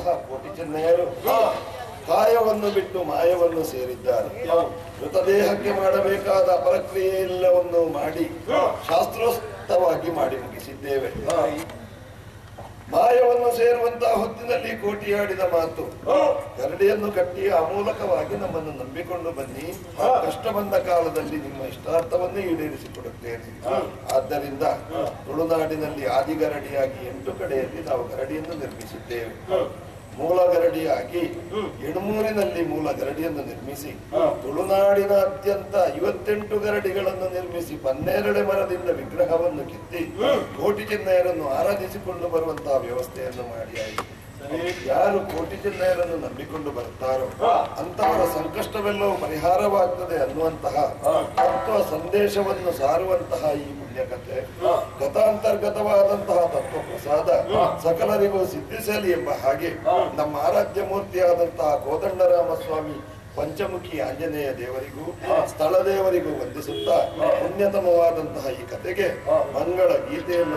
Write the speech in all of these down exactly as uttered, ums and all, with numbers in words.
ಕೋಟಿ ಚೆನ್ನಯ್ಯರು ಕಾಯವನ್ನು ಬಿಟ್ಟು ಮಾಯವನ್ನು ಸೇರಿದ್ದಾರೆ. ಮೃತದೇಹಕ್ಕೆ ಮಾಡಬೇಕಾದ ಅಪರಕ್ರಿಯೆ ಎಲ್ಲವನ್ನು ಮಾಡಿ ಶಾಸ್ತ್ರೋಕ್ತವಾಗಿ ಮಾಡಿ ಮುಗಿಸಿದ್ದೇವೆ. ಮಾಯವನ್ನು ಸೇರುವಂತಹ ಹೊತ್ತಿನಲ್ಲಿ ಕೋಟಿಯಾಡಿದ ಮಾತು, ಗರಡಿಯನ್ನು ಕಟ್ಟಿ ಆ ಮೂಲಕವಾಗಿ ನಮ್ಮನ್ನು ನಂಬಿಕೊಂಡು ಬನ್ನಿ, ಕಷ್ಟ ಬಂದ ಕಾಲದಲ್ಲಿ ನಿಮ್ಮ ಇಷ್ಟಾರ್ಥವನ್ನೇ ಈಡೇರಿಸಿಕೊಡುತ್ತೇನೆ. ಆದ್ದರಿಂದ ತುಳುನಾಡಿನಲ್ಲಿ ಆದಿಗರಡಿಯಾಗಿ ಎಂಟು ಕಡೆಯಲ್ಲಿ ನಾವು ಗರಡಿಯನ್ನು ನಿರ್ಮಿಸಿದ್ದೇವೆ. ಮೂಲ ಗರಡಿಯಾಗಿ ಎಣಮೂರಿನಲ್ಲಿ ಮೂಲ ಗರಡಿಯನ್ನು ನಿರ್ಮಿಸಿ ತುಳುನಾಡಿನಾದ್ಯಂತ ಐವತ್ತೆಂಟು ಗರಡಿಗಳನ್ನು ನಿರ್ಮಿಸಿ ಬನ್ನೇರಳೆ ಮರದಿಂದ ವಿಗ್ರಹವನ್ನು ಕಿತ್ತಿ ಕೋಟಿ ಚೆನ್ನಯ್ಯರನ್ನು ಆರಾಧಿಸಿಕೊಂಡು ಬರುವಂತಹ ವ್ಯವಸ್ಥೆಯನ್ನು ಮಾಡಿ ಆಯಿತು. ಯಾರು ಕೋಟಿ ಚೆನ್ನಯ್ಯರನ್ನು ನಂಬಿಕೊಂಡು ಬರುತ್ತಾರೋ ಅಂತವರ ಸಂಕಷ್ಟವೆಲ್ಲವೂ ಪರಿಹಾರವಾಗ್ತದೆ ಅನ್ನುವಂತಹ ತತ್ವ ಸಂದೇಶವನ್ನು ಸಾರುವಂತಹ ಈ ಪುಣ್ಯಕಥೆ ಗತಾಂತರ್ಗತವಾದಂತಹ ತತ್ವ ಪ್ರಸಾದ ಸಕಲರಿಗೂ ಸಿದ್ಧಿಸಲಿ ಎಂಬ ಹಾಗೆ ನಮ್ಮ ಆರಾಧ್ಯ ಮೂರ್ತಿಯಾದಂತಹ ಕೋದಂಡರಾಮ ಸ್ವಾಮಿ ಪಂಚಮುಖಿ ಆಂಜನೇಯ ದೇವರಿಗೂ ಸ್ಥಳ ದೇವರಿಗೂ ವಂದಿಸುತ್ತಾ ಪುಣ್ಯತಮವಾದಂತಹ ಈ ಕಥೆಗೆ ಮಂಗಳ ಗೀತೆಯನ್ನು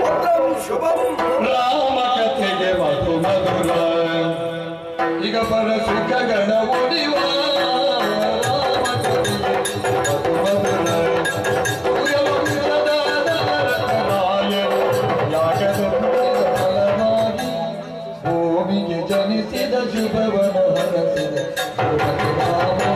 ರಾಮ ಕಥೆಗೆ ಮಧು ಮಧುರ ಈಗ ಪರ ಸುಖ ಗಣ ಒಡಿವ ಭೂಮಿಗೆ ಜನಿಸಿದ ಶುಭವನ ಹರಸಿದ